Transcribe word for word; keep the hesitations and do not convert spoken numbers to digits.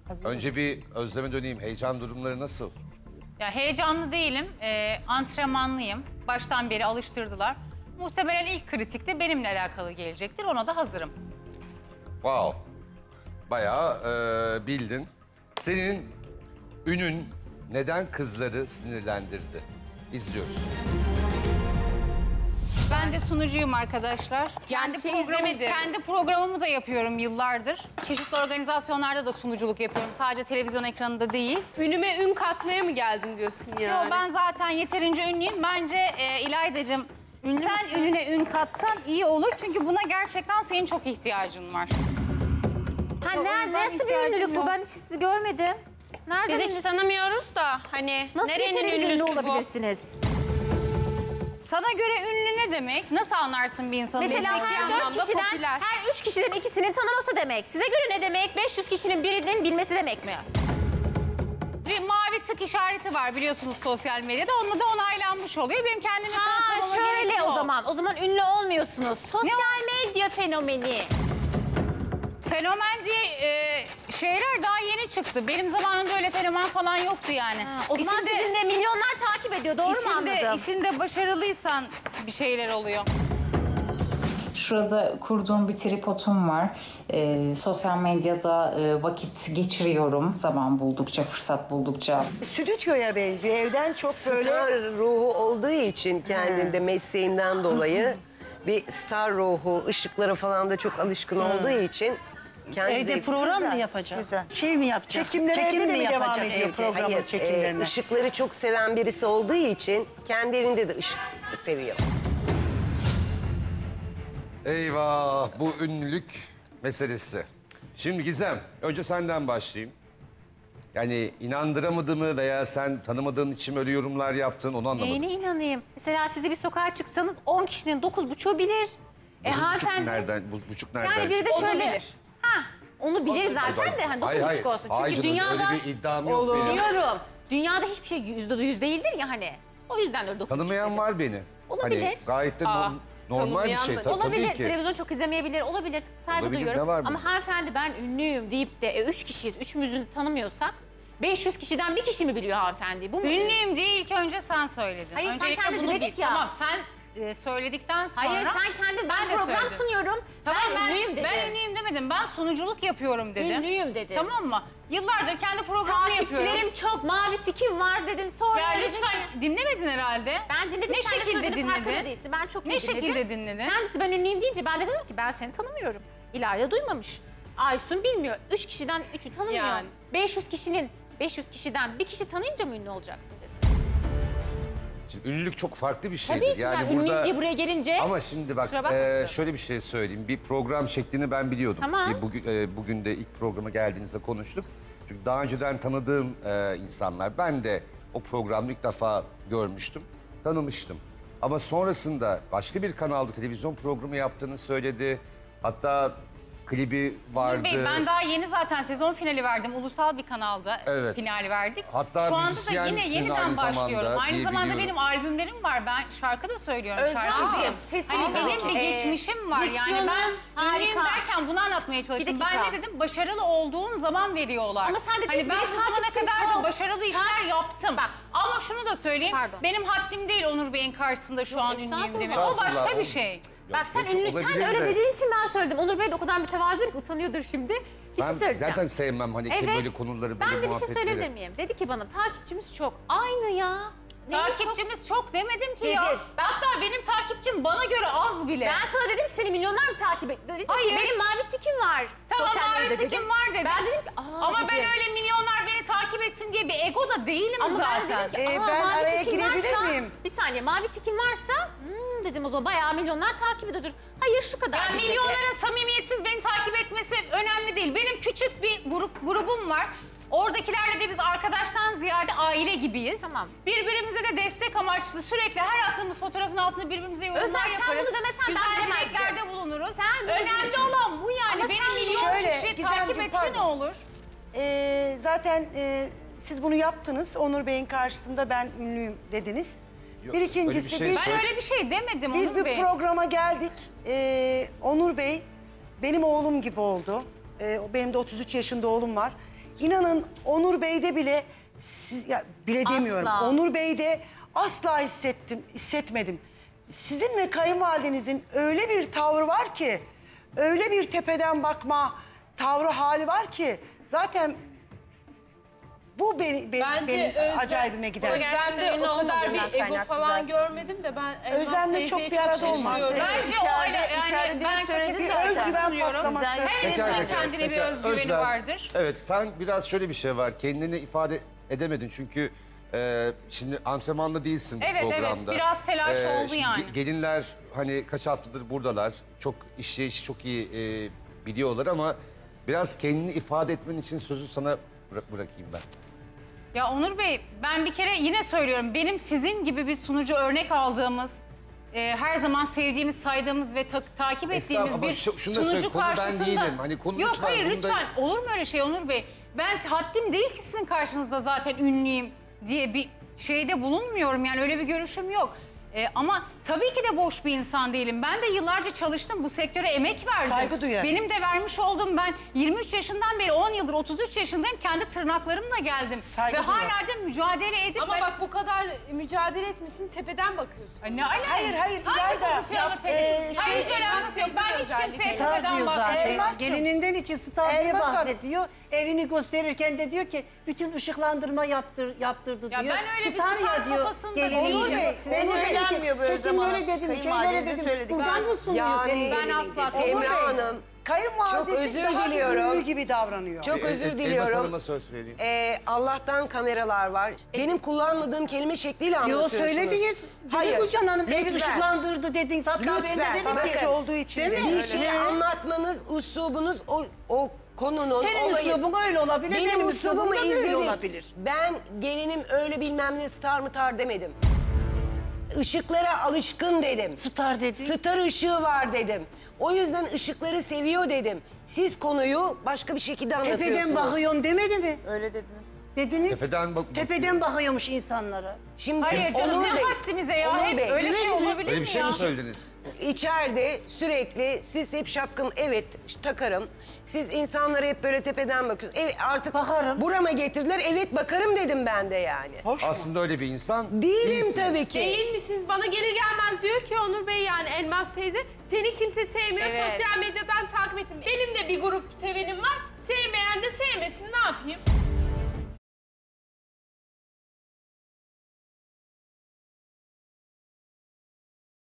Hazır Önce bir Özlem'e döneyim. Heyecan durumları nasıl? Ya heyecanlı değilim, e, antrenmanlıyım. Baştan beri alıştırdılar. Muhtemelen ilk kritikte benimle alakalı gelecektir, ona da hazırım. Wow. Bayağı e, bildin. Senin ünün neden kızları sinirlendirdi? İzliyoruz. Ben de sunucuyum arkadaşlar. Yani kendi şey programı- izlemedim. Kendi programımı da yapıyorum yıllardır. Çeşitli organizasyonlarda da sunuculuk yapıyorum. Sadece televizyon ekranında değil. Ünüme ün katmaya mı geldim diyorsun yani? Yo, ben zaten yeterince ünlüyüm. Bence e, İlaydacığım sen ününe ün katsan iyi olur. Çünkü buna gerçekten senin çok ihtiyacın var. Ha, O ne, yüzden nasıl bir ihtiyacım ünlülük bu? yok. Ben hiç sizi görmedim. Nereden Biz hiç ünlü- tanımıyoruz da hani Nasıl nerenin yeterince ünlü ünlüsü bu? olabilirsiniz? Sana göre ünlü ne demek? Nasıl anlarsın bir insanın Mesela mesleki her dört anlamda kişiden, popüler. her üç kişiden ikisinin tanıması demek. Size göre ne demek? beş yüz kişinin birinin bilmesi demek mi? Bir mavi tık işareti var biliyorsunuz sosyal medyada. Onunla da onaylanmış oluyor. Benim kendimi Ha kanıtlamama şöyle gerek yok. o zaman. O zaman ünlü olmuyorsunuz. Sosyal medya fenomeni. Fenomen diye e, şeyler daha yeni çıktı. Benim zamanımda öyle fenomen falan yoktu yani. Ha, o zaman İşinde- sizin de milyonlar takip ediyor. Doğru mu işinde, anladım? işinde başarılıysan bir şeyler oluyor. Şurada kurduğum bir tripodum var. Ee, sosyal medyada e, vakit geçiriyorum zaman buldukça, fırsat buldukça. Stüdyoya benziyor. Evden çok böyle... Star ruhu olduğu için kendinde mesleğinden dolayı bir star ruhu, ışıklara falan da çok alışkın olduğu için kendi Evde zevki program güzel. mı yapacak? Güzel. Şey mi yapacak? Çekimlere Çekim evde de mi mi devam yapacak ediyor evde? programın Hayır, çekimlerine? e, ışıkları çok seven birisi olduğu için kendi evinde de ışık seviyor. Eyvah, bu ünlülük meselesi. Şimdi Gizem, önce senden başlayayım. Yani inandıramadığımı veya sen tanımadığın için öyle yorumlar yaptın, onu anlamadım. Neyine inanayım? Mesela sizi bir sokağa çıksanız on kişinin dokuz buçuğu bilir. E Bu buçuk hanımefendi... nereden, bu buçuk nereden? Yani biri de Onu şöyle... bilir. Ha, onu bilir zaten de hani dokuz Hayır, hayır. buçuk olsun. Çünkü Hayır canım, dünyada... öyle bir iddiam yok benim. Biliyorum. Dünyada hiçbir şey yüzde yüz değildir ya hani. O yüzden de dokuz Tanımayan buçuk var beni. Olabilir. Hani gayet de Aa, norm- normal bir tanımayan şey. da- Ta- Olabilir. tabii ki. Televizyon çok izlemeyebilir. Olabilir. Saygı Olabilir, duyuyorum. ne var Ama bunda? hanımefendi ben ünlüyüm deyip de e, üç kişiyiz. Üçümüzün tanımıyorsak beş yüz kişiden bir kişi mi biliyor hanımefendi? Bu mu? Ünlüyüm diye ilk önce sen söyledin. Hayır, sen Öncelikle kendin bunu dedik bil. ya. Tamam sen e, söyledikten sonra... Hayır sen kendin ben, Ben de program söyledim. sunuyorum. Tamam, ben, ünlüyüm dedim. Ben ünlüyüm demedim. Ben sunuculuk yapıyorum dedim. Ünlüyüm dedim. Tamam mı? Yıllardır kendi programımı yapıyorum. Takipçilerim çok, mavi tikim var dedin. Sonra Ya dedin lütfen ki- dinlemedin herhalde. Ben dinledim. Ne sen de şekilde sözünün farkında dinledin? değilsin. Ben çok iyi Ne dinledim. şekilde dinledin? Kendisi ben ünlüyüm deyince ben de dedim ki ben seni tanımıyorum. İlayda duymamış. Aysun bilmiyor. Üç kişiden üçü tanımıyor. Yani. beş yüz kişinin beş yüz kişiden bir kişi tanıyınca mı ünlü olacaksın dedim. Şimdi ünlülük çok farklı bir şeydir. Tabii ki yani, ünlüyüm diye buraya gelince... Ama şimdi bak Kusura bakmasın. e, şöyle bir şey söyleyeyim. Bir program şeklini ben biliyordum. Tamam. E, bugün, e, bugün de ilk programa geldiğinizde konuştuk. Çünkü daha önceden tanıdığım e, insanlar. Ben de o programı ilk defa görmüştüm. Tanımıştım. Ama sonrasında başka bir kanalda televizyon programı yaptığını söyledi. Hatta klibi vardı. Bey, ben daha yeni zaten sezon finali verdim. Ulusal bir kanalda Evet. finali verdik. Hatta Şu anda da müzisyen yine misin yeniden aynı zamanda başlıyorum. Aynı diye zamanda biliyorum. benim albümlerim var. Ben şarkı da söylüyorum. Özlemciğim, şarkıcıyım. sesini Hani çok- benim bir Ee, geçmişim var. Yani diksiyonun ben ünlüyüm harika. derken bunu anlatmaya çalıştım. Bir Ben dakika. ne dedim? Başarılı olduğun zaman veriyorlar. Ama sen de hani dedin ki ben benim bu zamana takipçim kadar da çok. başarılı işler yaptım. Bak. Ama şunu da söyleyeyim. Pardon. Benim haddim değil Onur Bey'in karşısında şu an ünlüyüm estağfurullah. demek. O başka Estağfurullah, bir o- şey. Yok, Bak sen çok ünlü, sen olabilir öyle de. dediğin için ben söyledim. Onur Bey de o kadar mütevazi ki utanıyordur şimdi. Bir Ben şey söyleyeceğim. zaten sevmem hani ki böyle konuları, böyle Ben de bir şey muhabbetleri. söyleyebilir miyim? Dedi ki bana takipçimiz çok. Aynı ya. Neyi çok- Takipçimiz çok demedim ki Dedi. ya. Hatta benim takipçim bana göre az bile. Ben sana dedim ki seni milyonlar mı takip ediyor? Dedim ki Hayır. benim mavi tikim var. Tamam sosyal mavi medyada tikim dedim. var dedim. Ben dedim ki aa Ama ben dedim. öyle milyonlar beni takip etsin diye bir ego da değilim Ama ben zaten. dedim ki Ee, aa, ben mavi araya tikim girebilir varsa, miyim? Bir saniye mavi tikim varsa hmm, dedim o zaman bayağı milyonlar takip ediyordur. Hayır şu kadar. Yani dedi. milyonların samimiyetsiz beni takip etmesi önemli değil. Benim küçük bir grup, grubum var. Oradakilerle de biz arkadaştan ziyade aile gibiyiz. Tamam. Birbirimize de destek amaçlı sürekli her attığımız fotoğrafın altında birbirimize yorumlar Özlem, sen yaparız. bunu demesen ben Güzel bilemezdim. dileklerde bulunuruz. Sen bunu Önemli bil- olan bu yani. Ama Benim sen milyon şöyle, kişi Gizemciğim, takip etse pardon. ne olur? Ee, zaten e, siz bunu yaptınız. Onur Bey'in karşısında ben ünlüyüm dediniz. Yok, bir öyle ikincisi bir şey biz, Ben öyle bir şey demedim biz Onur bir Bey. programa geldik. Ee, Onur Bey benim oğlum gibi oldu. Ee, benim de otuz üç yaşında oğlum var. İnanın Onur Bey'de bile, siz, ya bile demiyorum. Asla. Onur Bey'de asla hissettim, hissetmedim. Sizin ve kayınvalidenizin öyle bir tavrı var ki, öyle bir tepeden bakma tavrı hali var ki zaten bu beni, be- Bence benim Özlem- acayibime gider. Özlem'de o kadar bir ego falan görmedim de ben Elmas Özlem'le teyzeye çok bir arada olmaz. şaşırıyorum. Bence o İçeride- öyle yani içeride direkt ben söyledi kötü zaten. özgüven Özgüven patlaması. Herkesin Pekala, kendine bir pekala. özgüveni Özlem, vardır. Evet, sen biraz şöyle bir şey var. Kendini ifade edemedin çünkü e, şimdi antrenmanlı değilsin bu Evet, evet. programda. E, Biraz telaş oldu şimdi yani. ge- Gelinler hani kaç haftadır buradalar. Çok işleyişi çok iyi e, biliyorlar ama biraz kendini ifade etmen için sözü sana bıra- bırakayım ben. Ya Onur Bey, ben bir kere yine söylüyorum. Benim sizin gibi bir sunucu örnek aldığımız, e, her zaman sevdiğimiz, saydığımız ve ta- takip ettiğimiz Estağfurullah, bir ama şu- şunu da söyle, sunucu konu ben karşısında... değilim. Hani konu Yok lütfen, hayır bunu da- lütfen. Olur mu öyle şey Onur Bey? Ben haddim değil ki sizin karşınızda zaten ünlüyüm diye bir şeyde bulunmuyorum. Yani öyle bir görüşüm yok. E, ama tabii ki de boş bir insan değilim. Ben de yıllarca çalıştım, bu sektöre emek verdim. Saygı duyarım. Benim de vermiş olduğum, ben yirmi üç yaşından beri on yıldır otuz üç yaşındayım. Kendi tırnaklarımla geldim. Saygı Ve duyarım. hala da mücadele edip... Ama ben- bak bu kadar mücadele etmişsin tepeden bakıyorsun. Ay ne alaka? Hayır, hayır, Hangi İlayda. pozisyonda Yap- tepki? Ee, Hayır, şey- hiç alakası yok. Ben hiç kimseye Star tepeden diyor zaten. bakmıyorum. Elmas'cığım. Gelininden için star diye Elmas Hanım. bahsediyor. Evini gösterirken de diyor ki bütün ışıklandırma yaptır, yaptırdı Ya diyor. ben öyle bir Star star ya diyor kafasında gelini değilim. diyor. Bey, Size Onur Bey, söylenmiyor böyle çekimleri zamana. dedim, şeyleri Kayınvalidenize dedim. söyledik. Buradan mı sunuyor Yani- senin Ben gelinin asla diye? Semra Onur Bey, Hanım, kayınvalidesi çok özür daha diliyorum. ünlü gibi davranıyor. çok E, e, özür Elmas diliyorum. Hanım'a söz vereyim. Ee, Allah'tan kameralar var. Benim kullanmadığım kelime şekliyle Yo anlatıyorsunuz. söylediniz. Hayır. Hayır. Gülcan Hanım ev Lütfen. ışıklandırdı dediniz. Hatta ben de Lütfen. dedim Bakın. ki. Sanatçı olduğu için Değil mi? de Bir öyle. şeyi anlatmanız, üslubunuz o, o konunun, Senin olayın. üslubun öyle olabilir. Benim, Benim üslubumu üslubum da böyle izledin. olabilir. Ben gelinim öyle bilmem ne star mı tar demedim. Işıklara alışkın dedim. Star dedi. Star ışığı var dedim. O yüzden ışıkları seviyor dedim. Siz konuyu başka bir şekilde anlatıyorsunuz. Tepeden bakıyorum demedi mi? Öyle dediniz. Dediniz. Tepeden bak- Tepeden bakıyormuş insanlara. Şimdi Hayır canım, Onur ne Bey, haddimize ya? Onur Hep Bey, öyle şey demedin mi? olabilir Öyle mi bir şey ya? mi söylediniz? İçeride sürekli siz hep şapkın evet takarım. Siz insanlara hep böyle tepeden bakıyorsunuz. Evet artık Bakarım. burama getirdiler. Evet bakarım dedim ben de yani. Hoş mu? Aslında öyle bir insan Değilim değilsiniz. tabii ki. Değil misiniz? Bana gelir gelmez diyor ki Onur Bey yani Elmas teyze seni kimse sevmiyor Evet. sosyal medyadan takip ettim. Benim de bir grup sevenim var. Sevmeyen de sevmesin ne yapayım?